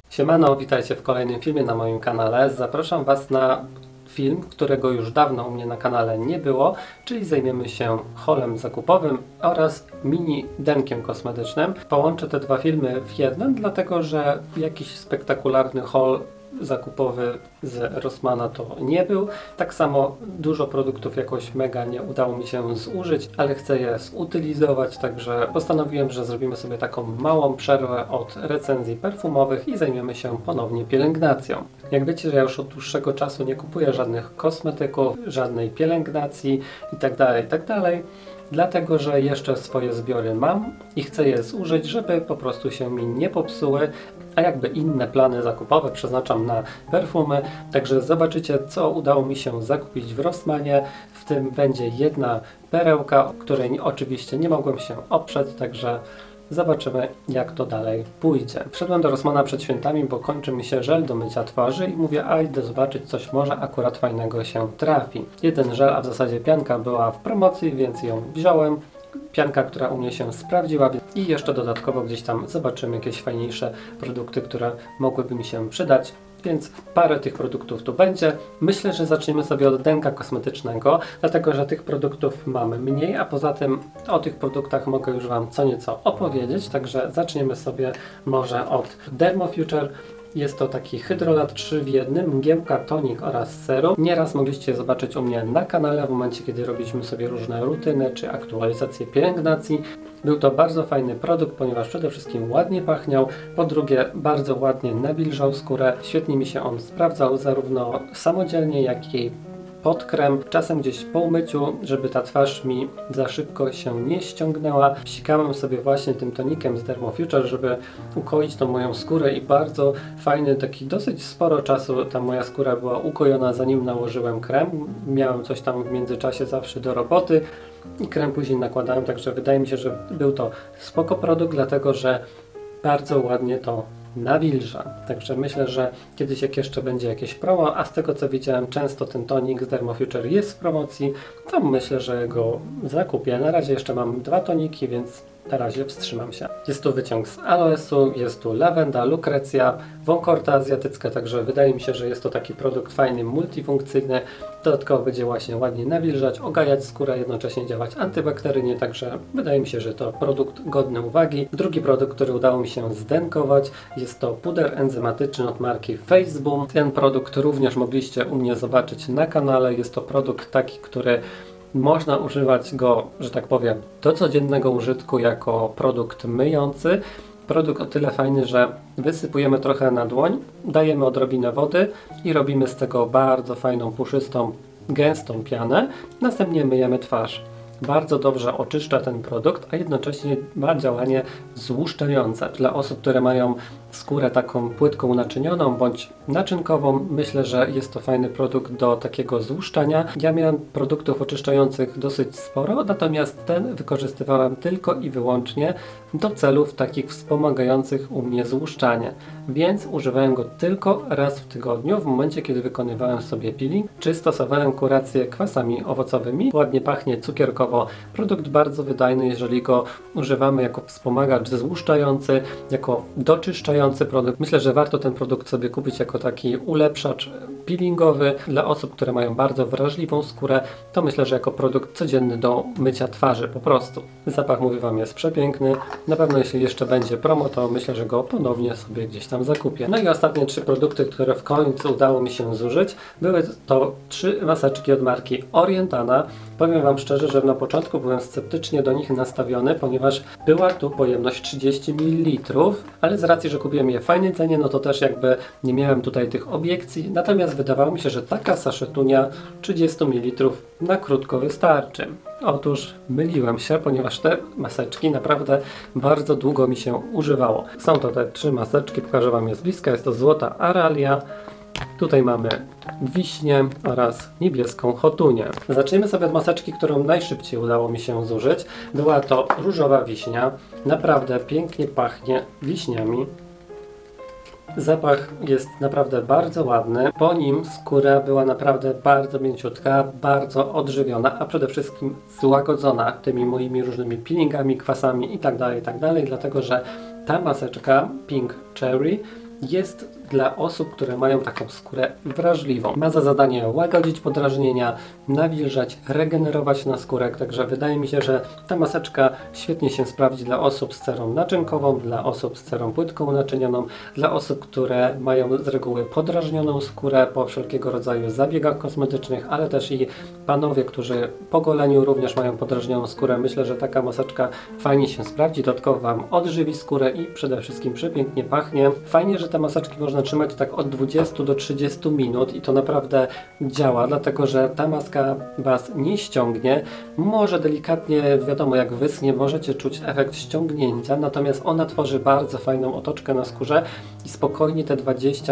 Siemano, witajcie w kolejnym filmie na moim kanale. Zapraszam Was na film, którego już dawno u mnie na kanale nie było, czyli zajmiemy się haulem zakupowym oraz mini denkiem kosmetycznym. Połączę te dwa filmy w jeden, dlatego że jakiś spektakularny haul zakupowy z Rossmana to nie był. Tak samo dużo produktów jakoś mega nie udało mi się zużyć, ale chcę je zutylizować, także postanowiłem, że zrobimy sobie taką małą przerwę od recenzji perfumowych i zajmiemy się ponownie pielęgnacją. Jak wiecie, że ja już od dłuższego czasu nie kupuję żadnych kosmetyków, żadnej pielęgnacji itd., dlatego że jeszcze swoje zbiory mam i chcę je zużyć, żeby po prostu się mi nie popsuły, a jakby inne plany zakupowe przeznaczam na perfumy, także zobaczycie, co udało mi się zakupić w Rossmanie. W tym będzie jedna perełka, której oczywiście nie mogłem się oprzeć, także zobaczymy, jak to dalej pójdzie. Wszedłem do Rossmana przed świętami, bo kończy mi się żel do mycia twarzy i mówię, a idę zobaczyć, coś może akurat fajnego się trafi. Jeden żel, a w zasadzie pianka była w promocji, więc ją wziąłem. Pianka, która u mnie się sprawdziła i jeszcze dodatkowo gdzieś tam zobaczymy jakieś fajniejsze produkty, które mogłyby mi się przydać. Więc parę tych produktów tu będzie. Myślę, że zaczniemy sobie od denka kosmetycznego, dlatego że tych produktów mamy mniej, a poza tym o tych produktach mogę już Wam co nieco opowiedzieć, także zaczniemy sobie może od Dermofuture. Jest to taki hydrolat 3 w 1, mgiełka, tonik oraz serum. Nieraz mogliście zobaczyć u mnie na kanale w momencie, kiedy robiliśmy sobie różne rutyny czy aktualizacje pielęgnacji. Był to bardzo fajny produkt, ponieważ przede wszystkim ładnie pachniał, po drugie bardzo ładnie nawilżał skórę, świetnie mi się on sprawdzał zarówno samodzielnie, jak i pod krem, czasem gdzieś po umyciu, żeby ta twarz mi za szybko się nie ściągnęła. Psikałem sobie właśnie tym tonikiem z Dermofuture, żeby ukoić tą moją skórę i bardzo fajny, taki dosyć sporo czasu ta moja skóra była ukojona, zanim nałożyłem krem. Miałem coś tam w międzyczasie zawsze do roboty i krem później nakładałem, także wydaje mi się, że był to spoko produkt, dlatego że bardzo ładnie to nawilża. Także myślę, że kiedyś jak jeszcze będzie jakieś promo, a z tego co widziałem często ten tonik z Dermofuture jest w promocji, to myślę, że go zakupię. Na razie jeszcze mam dwa toniki, więc na razie wstrzymam się. Jest tu wyciąg z aloesu, jest tu lawenda, lukrecja, wąkorta azjatycka, także wydaje mi się, że jest to taki produkt fajny, multifunkcyjny. Dodatkowo będzie właśnie ładnie nawilżać, ogajać skórę, jednocześnie działać antybakteryjnie, także wydaje mi się, że to produkt godny uwagi. Drugi produkt, który udało mi się zdenkować, jest to puder enzymatyczny od marki Faceboom. Ten produkt również mogliście u mnie zobaczyć na kanale. Jest to produkt taki, który można używać go, że tak powiem, do codziennego użytku jako produkt myjący. Produkt o tyle fajny, że wysypujemy trochę na dłoń, dajemy odrobinę wody i robimy z tego bardzo fajną, puszystą, gęstą pianę. Następnie myjemy twarz. Bardzo dobrze oczyszcza ten produkt, a jednocześnie ma działanie złuszczające. Dla osób, które mają skórę taką płytką naczynioną bądź naczynkową, myślę, że jest to fajny produkt do takiego złuszczania. Ja miałem produktów oczyszczających dosyć sporo, natomiast ten wykorzystywałem tylko i wyłącznie do celów takich wspomagających u mnie złuszczanie. Więc używałem go tylko raz w tygodniu, w momencie kiedy wykonywałem sobie peeling, czy stosowałem kurację kwasami owocowymi. Ładnie pachnie cukierkowo. Produkt bardzo wydajny, jeżeli go używamy jako wspomagacz złuszczający, jako doczyszczający produkt. Myślę, że warto ten produkt sobie kupić jako taki ulepszacz peelingowy. Dla osób, które mają bardzo wrażliwą skórę, to myślę, że jako produkt codzienny do mycia twarzy po prostu. Zapach, mówię Wam, jest przepiękny. Na pewno jeśli jeszcze będzie promo, to myślę, że go ponownie sobie gdzieś tam zakupię. No i ostatnie trzy produkty, które w końcu udało mi się zużyć, były to 3 maseczki od marki Orientana. Powiem Wam szczerze, że na początku byłem sceptycznie do nich nastawiony, ponieważ była tu pojemność 30 ml, ale z racji, że kupiłem je w fajnej cenie, no to też jakby nie miałem tutaj tych obiekcji, natomiast wydawało mi się, że taka saszetunia 30 ml na krótko wystarczy. Otóż myliłem się, ponieważ te maseczki naprawdę bardzo długo mi się używało. Są to te 3 maseczki, pokażę Wam je z bliska, jest to złota aralia. Tutaj mamy wiśnię oraz niebieską chotunię. Zacznijmy sobie od maseczki, którą najszybciej udało mi się zużyć. Była to różowa wiśnia. Naprawdę pięknie pachnie wiśniami. Zapach jest naprawdę bardzo ładny. Po nim skóra była naprawdę bardzo mięciutka, bardzo odżywiona, a przede wszystkim złagodzona tymi moimi różnymi peelingami, kwasami itd., dlatego że ta maseczka Pink Cherry jest dla osób, które mają taką skórę wrażliwą. Ma za zadanie łagodzić podrażnienia, nawilżać, regenerować naskórek, także wydaje mi się, że ta maseczka świetnie się sprawdzi dla osób z cerą naczynkową, dla osób z cerą płytką naczynioną, dla osób, które mają z reguły podrażnioną skórę po wszelkiego rodzaju zabiegach kosmetycznych, ale też i panowie, którzy po goleniu również mają podrażnioną skórę. Myślę, że taka maseczka fajnie się sprawdzi, dodatkowo Wam odżywi skórę i przede wszystkim przepięknie pachnie. Fajnie, że te maseczki można trzymać tak od 20 do 30 minut i to naprawdę działa, dlatego że ta maska Was nie ściągnie. Może delikatnie, wiadomo, jak wyschnie, możecie czuć efekt ściągnięcia, natomiast ona tworzy bardzo fajną otoczkę na skórze i spokojnie te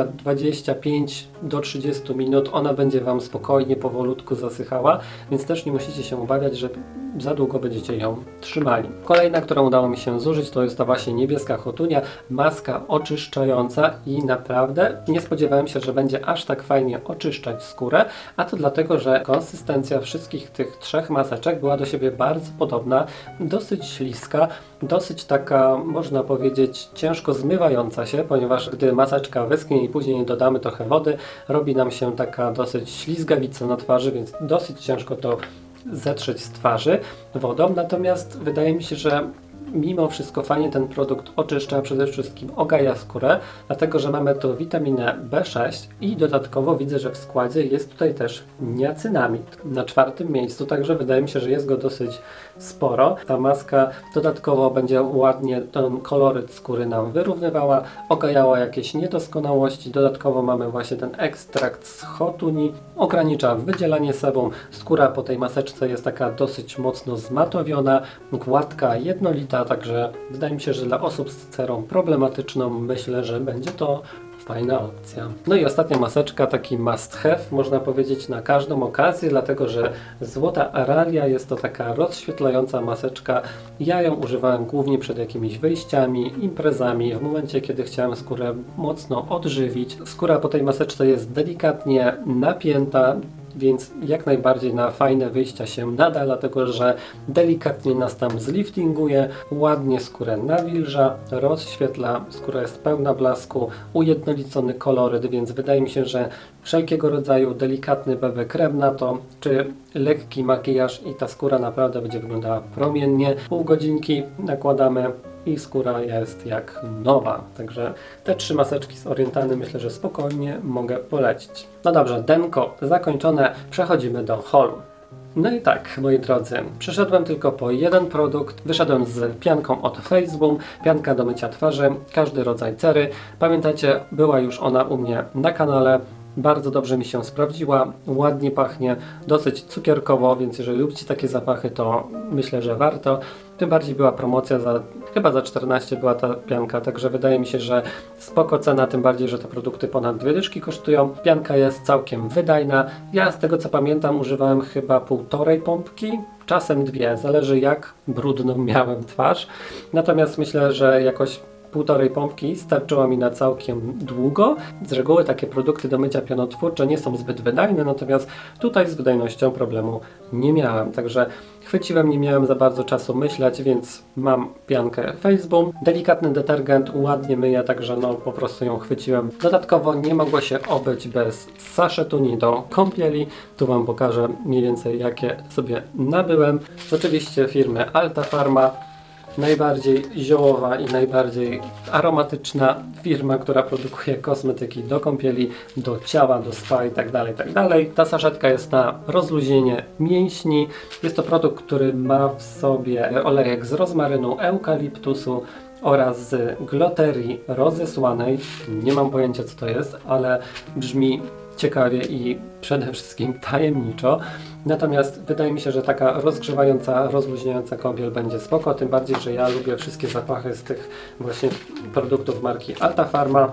25 do 30 minut ona będzie Wam spokojnie, powolutku zasychała, więc też nie musicie się obawiać, że za długo będziecie ją trzymali. Kolejna, którą udało mi się zużyć, to jest ta właśnie niebieska Hotunia, maska oczyszczająca i naprawdę nie spodziewałem się, że będzie aż tak fajnie oczyszczać skórę, a to dlatego, że konsystencja wszystkich tych trzech maseczek była do siebie bardzo podobna, dosyć śliska, dosyć taka, można powiedzieć, ciężko zmywająca się, ponieważ gdy maseczka wyschnie i później dodamy trochę wody, robi nam się taka dosyć ślizgawica na twarzy, więc dosyć ciężko to zetrzeć z twarzy wodą, natomiast wydaje mi się, że mimo wszystko fajnie ten produkt oczyszcza, przede wszystkim ogaja skórę, dlatego że mamy tu witaminę B6 i dodatkowo widzę, że w składzie jest tutaj też niacynamid na 4. miejscu, także wydaje mi się, że jest go dosyć sporo. Ta maska dodatkowo będzie ładnie ten koloryt skóry nam wyrównywała, ogajała jakieś niedoskonałości, dodatkowo mamy właśnie ten ekstrakt z Hotuni, ogranicza wydzielanie sebum, skóra po tej maseczce jest taka dosyć mocno zmatowiona, gładka, jednolita, także wydaje mi się, że dla osób z cerą problematyczną myślę, że będzie to fajna opcja. No i ostatnia maseczka, taki must have, można powiedzieć na każdą okazję, dlatego że Złota Aralia jest to taka rozświetlająca maseczka. Ja ją używałem głównie przed jakimiś wyjściami, imprezami, w momencie kiedy chciałem skórę mocno odżywić. Skóra po tej maseczce jest delikatnie napięta, więc jak najbardziej na fajne wyjścia się nada, dlatego że delikatnie nas tam zliftinguje, ładnie skórę nawilża, rozświetla, skóra jest pełna blasku, ujednolicony koloryt, więc wydaje mi się, że wszelkiego rodzaju delikatny BB krem na to, czy lekki makijaż i ta skóra naprawdę będzie wyglądała promiennie. Pół godzinki nakładamy i skóra jest jak nowa. Także te 3 maseczki z Orientany myślę, że spokojnie mogę polecić. No dobrze, denko zakończone, przechodzimy do haulu. No i tak, moi drodzy, przyszedłem tylko po jeden produkt, wyszedłem z pianką od Face-Boom, pianka do mycia twarzy, każdy rodzaj cery. Pamiętacie, była już ona u mnie na kanale. Bardzo dobrze mi się sprawdziła, ładnie pachnie, dosyć cukierkowo, więc jeżeli lubicie takie zapachy, to myślę, że warto. Tym bardziej była promocja, chyba za 14 była ta pianka, także wydaje mi się, że spoko cena, tym bardziej, że te produkty ponad 2 dyszki kosztują. Pianka jest całkiem wydajna. Ja z tego co pamiętam używałem chyba 1,5 pompki, czasem 2, zależy jak brudną miałem twarz. Natomiast myślę, że jakoś 1,5 pompki starczyło mi na całkiem długo. Z reguły takie produkty do mycia pianotwórcze nie są zbyt wydajne, natomiast tutaj z wydajnością problemu nie miałem. Także chwyciłem, nie miałem za bardzo czasu myśleć, więc mam piankę Face-Boom. Delikatny detergent, ładnie myje, także no po prostu ją chwyciłem. Dodatkowo nie mogło się obyć bez saszetuni do kąpieli. Tu Wam pokażę mniej więcej jakie sobie nabyłem. Oczywiście firmy Alta Pharma. Najbardziej ziołowa i najbardziej aromatyczna firma, która produkuje kosmetyki do kąpieli, do ciała, do spa i tak dalej, tak dalej. Ta saszetka jest na rozluźnienie mięśni. Jest to produkt, który ma w sobie olejek z rozmarynu, eukaliptusu oraz z gloterii rozesłanej. Nie mam pojęcia co to jest, ale brzmi ciekawie i przede wszystkim tajemniczo. Natomiast wydaje mi się, że taka rozgrzewająca, rozluźniająca kąpiel będzie spoko, tym bardziej, że ja lubię wszystkie zapachy z tych właśnie produktów marki Alta Pharma.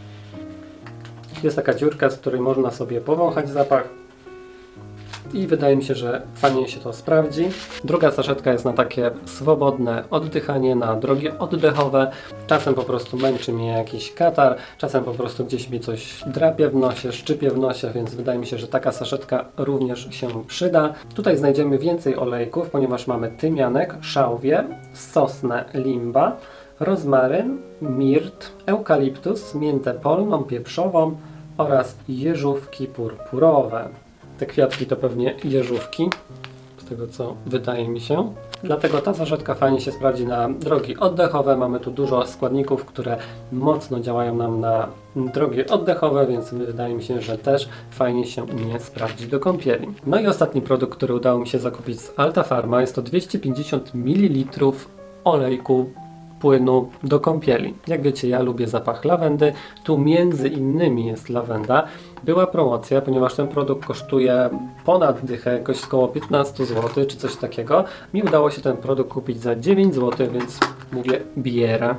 Jest taka dziurka, z której można sobie powąchać zapach i wydaje mi się, że fajnie się to sprawdzi. Druga saszetka jest na takie swobodne oddychanie, na drogi oddechowe. Czasem po prostu męczy mnie jakiś katar, czasem po prostu gdzieś mi coś drapie w nosie, szczypie w nosie, więc wydaje mi się, że taka saszetka również się przyda. Tutaj znajdziemy więcej olejków, ponieważ mamy tymianek, szałwię, sosnę, limba, rozmaryn, mirt, eukaliptus, miętę polną, pieprzową oraz jeżówki purpurowe. Te kwiatki to pewnie jeżówki, z tego co wydaje mi się. Dlatego ta zaszetka fajnie się sprawdzi na drogi oddechowe. Mamy tu dużo składników, które mocno działają nam na drogi oddechowe, więc wydaje mi się, że też fajnie się u mnie sprawdzi do kąpieli. No i ostatni produkt, który udało mi się zakupić z Alta Pharma, jest to 250 ml olejku płynu do kąpieli. Jak wiecie, ja lubię zapach lawendy. Tu między innymi jest lawenda. Była promocja, ponieważ ten produkt kosztuje ponad dychę, jakoś około 15 zł czy coś takiego. Mi udało się ten produkt kupić za 9 zł, więc mówię bierę.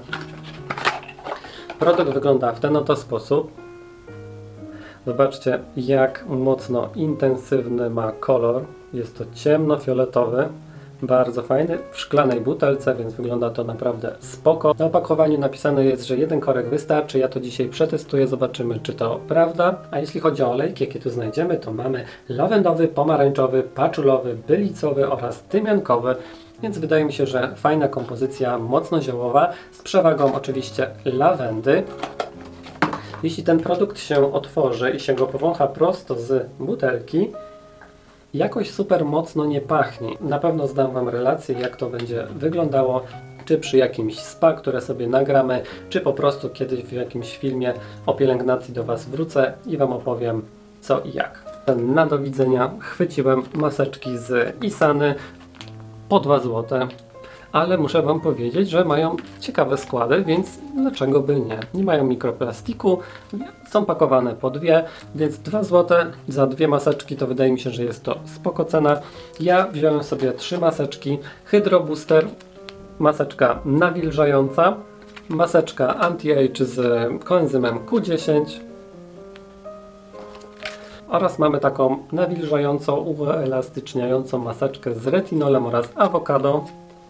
Produkt wygląda w ten oto sposób. Zobaczcie, jak mocno intensywny ma kolor. Jest to ciemnofioletowy. Bardzo fajny, w szklanej butelce, więc wygląda to naprawdę spoko. Na opakowaniu napisane jest, że jeden korek wystarczy. Ja to dzisiaj przetestuję, zobaczymy, czy to prawda. A jeśli chodzi o olejki, jakie tu znajdziemy, to mamy lawendowy, pomarańczowy, paczulowy, bylicowy oraz tymiankowy. Więc wydaje mi się, że fajna kompozycja, mocno ziołowa, z przewagą oczywiście lawendy. Jeśli ten produkt się otworzy i się go powącha prosto z butelki, jakoś super mocno nie pachnie. Na pewno zdam Wam relację, jak to będzie wyglądało, czy przy jakimś spa, które sobie nagramy, czy po prostu kiedyś w jakimś filmie o pielęgnacji do Was wrócę i Wam opowiem co i jak. Na do widzenia chwyciłem maseczki z Isany po 2 zł. Ale muszę Wam powiedzieć, że mają ciekawe składy, więc dlaczego by nie? Nie mają mikroplastiku, są pakowane po 2, więc 2 zł za 2 maseczki to wydaje mi się, że jest to spoko cena. Ja wziąłem sobie 3 maseczki, Hydro Booster, maseczka nawilżająca, maseczka anti-age z koenzymem Q10 oraz mamy taką nawilżającą, uelastyczniającą maseczkę z retinolem oraz awokado.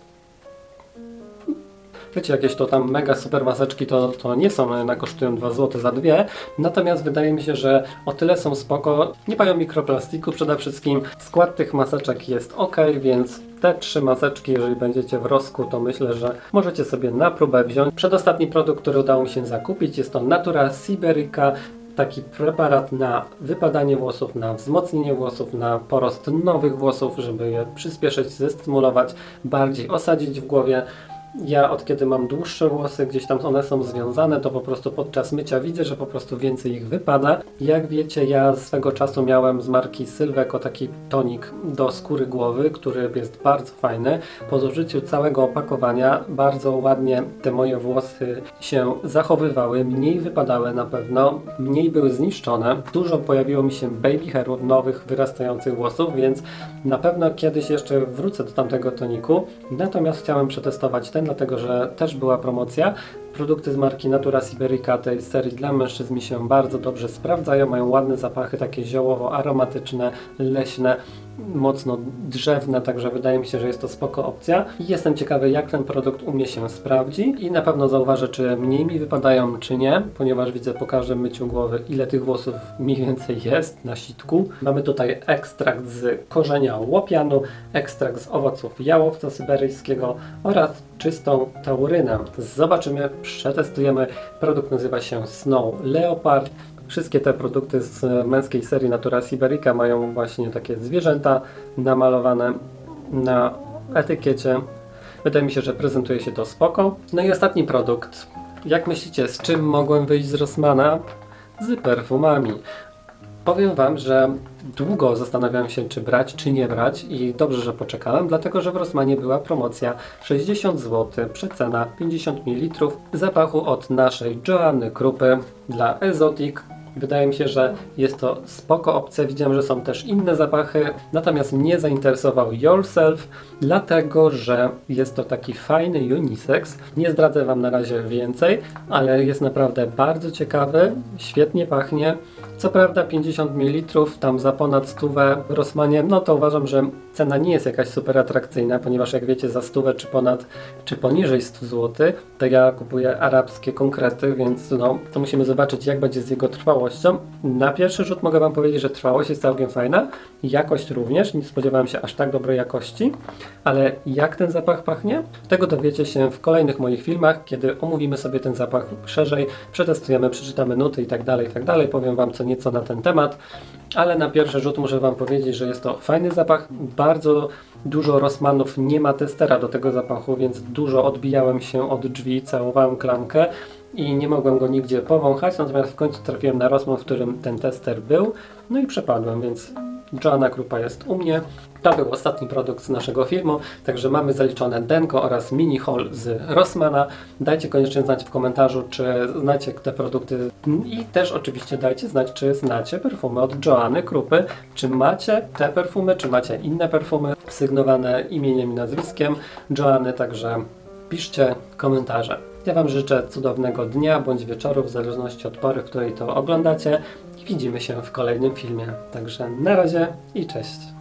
Wiecie, jakieś to tam mega super maseczki to nie są, one kosztują 2 zł za 2, natomiast wydaje mi się, że o tyle są spoko, nie mają mikroplastiku przede wszystkim, skład tych maseczek jest ok, więc te 3 maseczki, jeżeli będziecie w Rosku, to myślę, że możecie sobie na próbę wziąć. Przedostatni produkt, który udało mi się zakupić, jest to Natura Siberica. Taki preparat na wypadanie włosów, na wzmocnienie włosów, na porost nowych włosów, żeby je przyspieszyć, zestymulować, bardziej osadzić w głowie. Ja od kiedy mam dłuższe włosy, gdzieś tam one są związane, to po prostu podczas mycia widzę, że po prostu więcej ich wypada. Jak wiecie, ja swego czasu miałem z marki Sylveco taki tonik do skóry głowy, który jest bardzo fajny. Po zużyciu całego opakowania bardzo ładnie te moje włosy się zachowywały, mniej wypadały na pewno, mniej były zniszczone. Dużo pojawiło mi się baby hairów, nowych, wyrastających włosów, więc na pewno kiedyś jeszcze wrócę do tamtego toniku. Natomiast chciałem przetestować ten, dlatego że też była promocja. Produkty z marki Natura Siberica tej serii dla mężczyzn mi się bardzo dobrze sprawdzają, mają ładne zapachy, takie ziołowo-aromatyczne, leśne, mocno drzewne, także wydaje mi się, że jest to spoko opcja. I jestem ciekawy, jak ten produkt u mnie się sprawdzi i na pewno zauważę, czy mniej mi wypadają, czy nie, ponieważ widzę po każdym myciu głowy, ile tych włosów mniej więcej jest na sitku. Mamy tutaj ekstrakt z korzenia łopianu, ekstrakt z owoców jałowca syberyjskiego oraz czystą taurynę. Zobaczymy, przetestujemy. Produkt nazywa się Snow Leopard. Wszystkie te produkty z męskiej serii Natura Siberica mają właśnie takie zwierzęta namalowane na etykiecie. Wydaje mi się, że prezentuje się to spoko. No i ostatni produkt. Jak myślicie, z czym mogłem wyjść z Rossmana? Z perfumami. Powiem Wam, że długo zastanawiałem się, czy brać, czy nie brać i dobrze, że poczekałem, dlatego że w Rossmanie była promocja 60 zł, przecena 50 ml zapachu od naszej Joanny Krupy dla Exotic. Wydaje mi się, że jest to spoko opcja. Widziałem, że są też inne zapachy, natomiast mnie zainteresował Yourself, dlatego że jest to taki fajny unisex. Nie zdradzę Wam na razie więcej, ale jest naprawdę bardzo ciekawy, świetnie pachnie. Co prawda 50 ml, tam za ponad 100 w Rossmanie, no to uważam, że cena nie jest jakaś super atrakcyjna, ponieważ jak wiecie, za 100 czy ponad, czy poniżej 100 zł, to ja kupuję arabskie konkrety, więc no, to musimy zobaczyć, jak będzie z jego trwałością. Na pierwszy rzut mogę Wam powiedzieć, że trwałość jest całkiem fajna, jakość również, nie spodziewałem się aż tak dobrej jakości, ale jak ten zapach pachnie? Tego dowiecie się w kolejnych moich filmach, kiedy omówimy sobie ten zapach szerzej, przetestujemy, przeczytamy nuty i tak dalej, powiem Wam co nieco na ten temat, ale na pierwszy rzut muszę Wam powiedzieć, że jest to fajny zapach. Bardzo dużo Rossmanów nie ma testera do tego zapachu, więc dużo odbijałem się od drzwi, całowałem klamkę i nie mogłem go nigdzie powąchać, natomiast w końcu trafiłem na Rossmann, w którym ten tester był, no i przepadłem, więc Joanna Krupa jest u mnie. To był ostatni produkt z naszego filmu, także mamy zaliczone denko oraz mini haul z Rossmana. Dajcie koniecznie znać w komentarzu, czy znacie te produkty i też oczywiście dajcie znać, czy znacie perfumy od Joanny Krupy, czy macie te perfumy, czy macie inne perfumy sygnowane imieniem i nazwiskiem Joanny, także piszcie komentarze. Ja Wam życzę cudownego dnia bądź wieczoru, w zależności od pory, w której to oglądacie i widzimy się w kolejnym filmie. Także na razie i cześć!